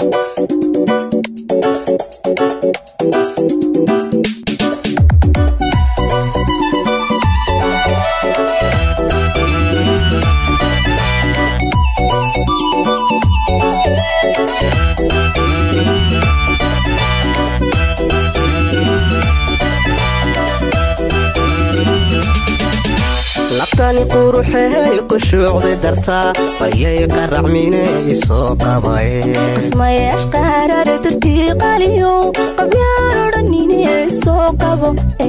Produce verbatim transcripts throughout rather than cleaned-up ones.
laftani quruxay qushuucday dartaa baryay qaracminay soo qabay qismayash qarar dartii qaliyo qabyaan odhaninay soo qabo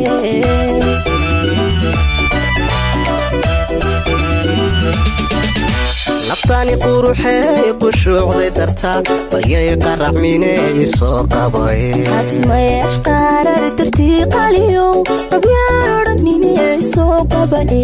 laftani quruxay qushuucday dartaa baryay qaracminay soo qabay qismayash qarar dartii qaliyo qabyaan odhaninay soo qabay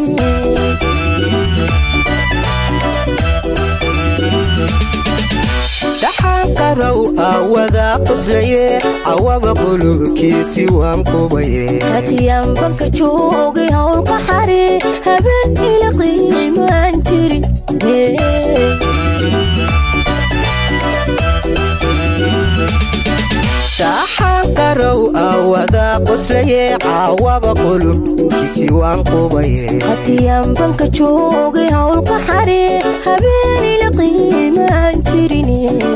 dhaxan qarow awada qoslaye awaba qulubkiisi waan qubaye hatiyan banka joogay hawl qaxare habeen ila qiimaan jiri dhaxan qarow awada qoslaye awaba qulubkiisi waan qubaye hatiyan banka joogay hawl qaxare habeen ila qiimaan jirin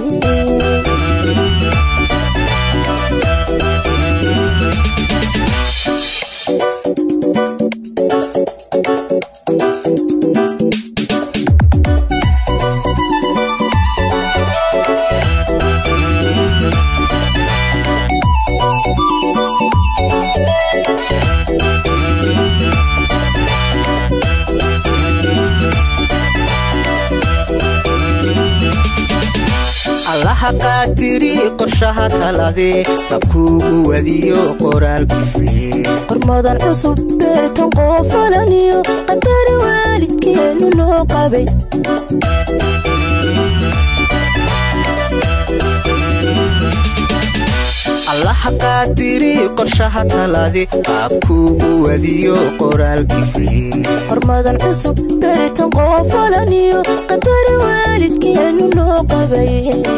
allaha qaadiri qorshaha talade dabkuugu wadiyo qoraal kifliye hormadan cusub beertan qoofalaniyo qadar waalidkeenu noo qabay allaha qaadiri qorshaha talade dabkuugu wadiyo qoraal kifliye hormadan cusub beertan qoofalaniyo qadar waalidkeenu noo qabay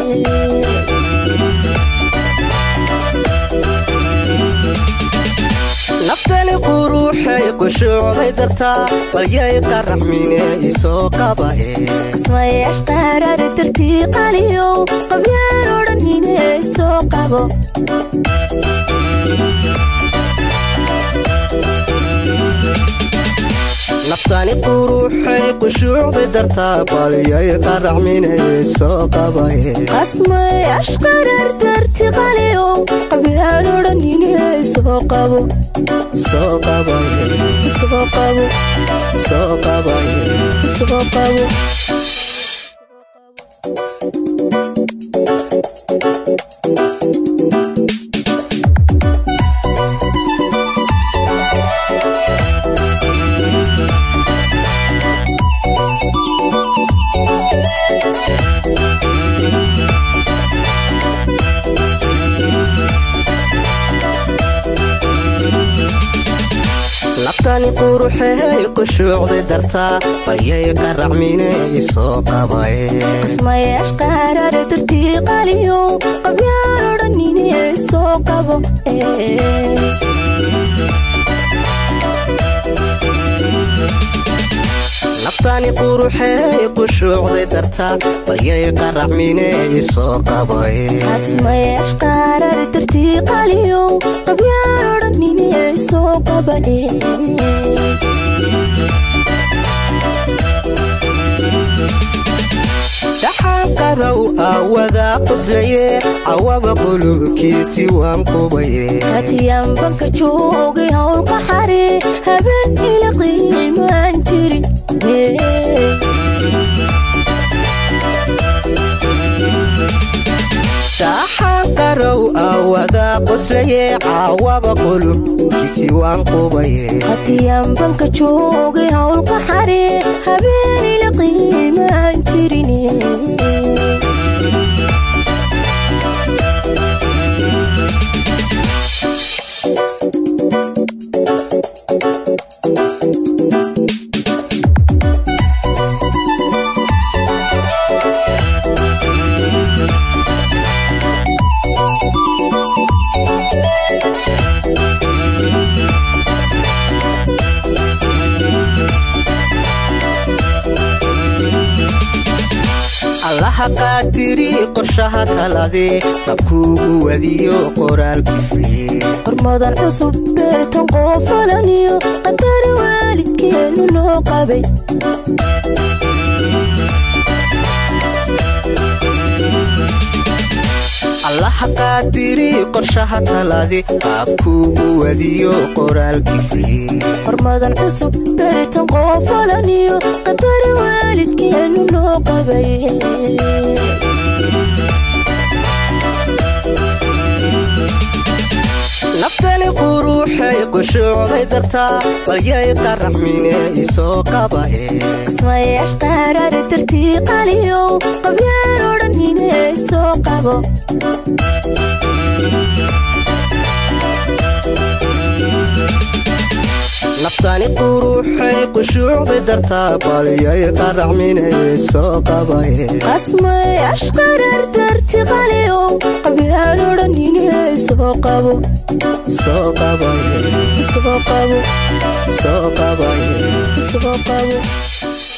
naftani quruxay qushuucday dartaa baryay qaracminay soo qabaye qismayash qarar dartii qaliyo qabyaan odhaninay soo qabo naftani quruxay qushuucday dartaa baryay qaracminay soo qabaye qismayash qarar dartii qaliyo qabyaan odhaninay soo qabo soo qabaye soo qabo soo qabaye soo qabo laftani quruxay qushuucday dartaa baryay qaracminay soo qabay qismayash qarar dartii qaliyo qabyaan odhaninay soo qabo laftani quruxay qushuucday dartaa baryay qaracminay soo qabay qismayash qarar dartii qaliyo qabyaan odhaninay soo qabay dhaxan qarow awada qoslaye awaba qulubkiisi waan qubaye hatiyan banka joogay hawl qaxare habeen ila qiimaan jiri dhaxan qarow awada qoslaye awaba qulubkiisi waan qubaye hatiyan banka joogay hawl qaxare habeen ila qiimaan jirin allaha qaadiri qorshaha talade dabkuugu wadiyo qoraalkii fuliye hormadan cusub beertan qoofalaniyo qadari waalidkeenu noo qabay allaha qaadiri qorshaha talade dabkuugu wadiyo qoraalkii fuliye hormadan cusub beertan qoofalaniyo qadari waalidkeenu noo qabay naftani quruxay qushuucday dartaa balyay qaracmine isoo qabae qasmayash qaraari dartii qaliyow qabyaan odhanine isoo qabo naftani quruxay qushuucday dartaa balyay qaracmine isoo qabae qasmayash qaraar dartii qaliyow qabyaan odhanine isoo qabo soo qabae isoo qabo soo qabae isoo qabo